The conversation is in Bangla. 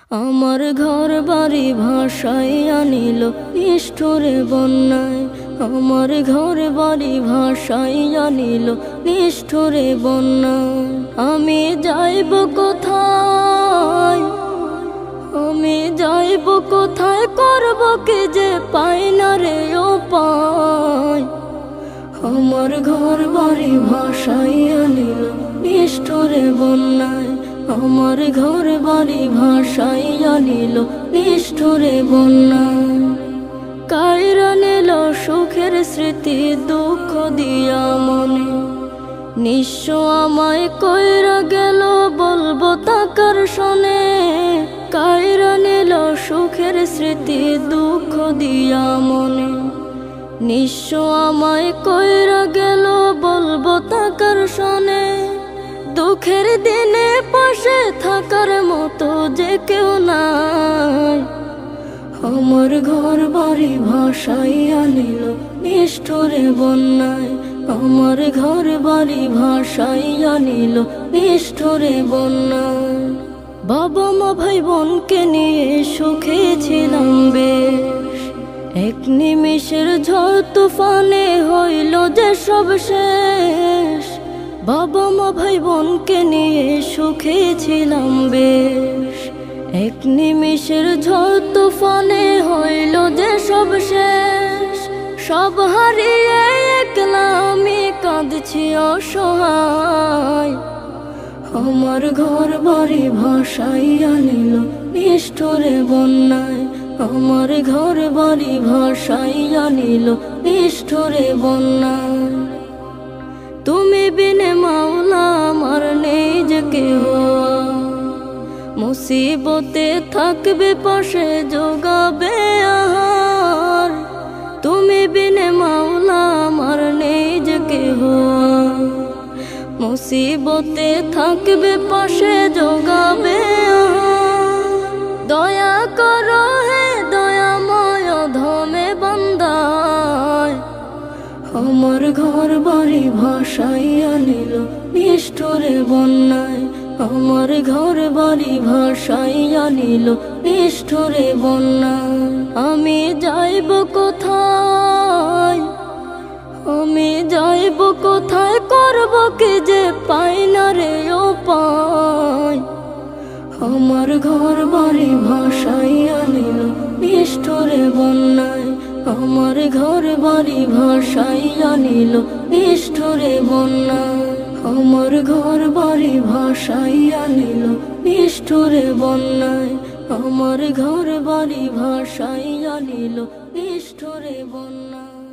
আমার ঘর বাড়ি ভাসাইয়া নিল নিষ্ঠুরে বন্যায়। আমার ঘর বাড়ি ভাসাইয়া নিল নিষ্ঠুরে বন্যায়। আমি যাইব কোথায়, আমি যাইব কোথায়, করব কি যে পাই না রে উপায়। আমার ঘর বাড়ি ভাসাইয়া নিল নিষ্ঠুরে বন্যায়। আমার ঘর বাড়ি ভাসাইয়া নিল নিষ্ঠুরে বন্যায়। কাইরা নিল সুখের স্মৃতি দুঃখ দিয়া মনে, নিঃস্ব আমায় কইরা গেল বলবো তাকার শোনে। কাইরা নিল সুখের স্মৃতি দুঃখ দিয়া মনে, নিঃস্ব আমায় কইরা গেল বলবো তাকার শোনে। দুঃখের দিনে পাশে থাকার মতো যে কেউ নাই। আমার ঘর বাড়ি ভাসাইয়া নিল নিষ্ঠুরে বন্যায়। আমার ঘর বাড়ি ভাসাইয়া নিল নিষ্ঠুরে বন্যায়। বাবা মা ভাই বোনকে নিয়ে সুখে ছিলাম বেশ, এক নিমিষের ঝড় তুফানে হইল যে সব শেষ। বাবা মা ভাই বোনকে নিয়ে সুখে ছিলাম বেশ, এক নিমিষের ঝড় তুফানে হইল যে সব শেষ। সব হারিয়ে একলা আমি কাঁদছি অসহায়। আমার ঘর বাড়ি ভাসাইয়া নিল নিষ্ঠুরে বন্যায়। আমার ঘর বাড়ি ভাসাইয়া নিল নিষ্ঠুরে বন্যায়। তুমি বিনে মাওলা আমার নেই যে কেহ, মুসিবতে থাকবে পাশে যোগাবে আহার। তুমি বিনে মাওলা আমার নেই যে কেহ, মুসিবতে থাকবে পাশে যোগাবে আহার। দয়া করো হে দয়াময় ধমে বান্দায়। আমার ঘর বাড়ি ভাসাইয়া নিল নিষ্ঠুরে বন্যায়। আমার ঘর বাড়ি ভাসাইয়া নিল নিষ্ঠুরে বন্যায়। আমি যাইব কোথায়, আমি যাইব কোথায়, করব কি যে পাই না রে উপায়। আমার ঘর বাড়ি ভাসাইয়া নিল নিষ্ঠুরে বন্যায়। আমার ঘর বাড়ি ভাসাইয়া নিল নিষ্ঠুরে বন্যায়। আমার ঘর বাড়ি ভাসাইয়া নিল নিষ্ঠুরে বন্যায়। আমার ঘর বাড়ি ভাসাইয়া নিল নিষ্ঠুরে বন্যায়।